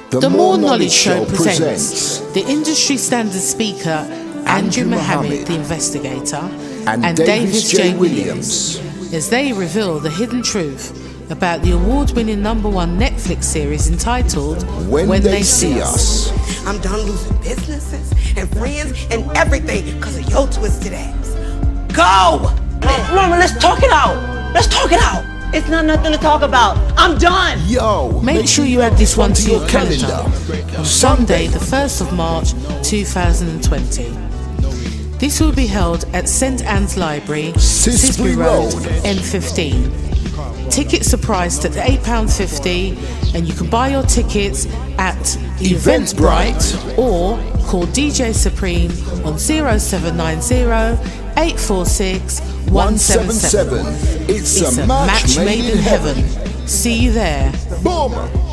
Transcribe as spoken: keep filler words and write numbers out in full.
The, the More Knowledge Show presents the industry standard speaker Andrew Muhammad, the investigator, and, and Davis J. Williams, as they reveal the hidden truth about the award-winning number one Netflix series entitled When, when They, they See Us. us. I'm done losing businesses and friends and everything because of your twisted ass. Go! Hey, Mama, let's talk it out. Let's talk it out. It's not nothing to talk about. I'm done. Yo, make, make sure you add this one to your calendar. calendar on Sunday, the first of March, two thousand twenty. This will be held at Saint Anne's Library, Sisbury Road, N fifteen. Tickets are priced at eight pounds fifty, and you can buy your tickets at Eventbrite or call D J Supreme on zero seven nine zero, eight four six, one seven seven. It's, it's a, a match, match made, made in heaven. heaven. See you there. Boom!